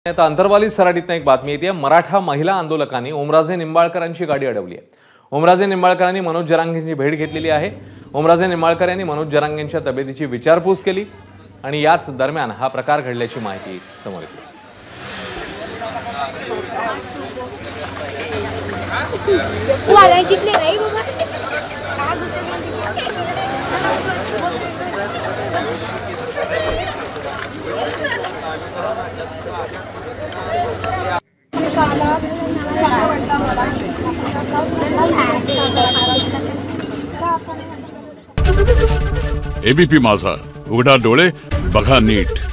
आता अंतरवाली सराटीतनं एक बातमी येते। मराठा महिला आंदोलकांनी ओमराजे निंबाळकरांची गाडी अडवली आहे। ओमराजे निंबाळकरांनी मनोज जरांगेंची भेट घेतलेली आहे। ओमराजे निंबाळकर यांनी मनोज जरांगेंच्या तब्येतीची विचारपूस केली आणि याच दरम्यान हा प्रकार घडल्याची माहिती समोर येते। एबीपी माझा, उघडा डोळे बघा नीट।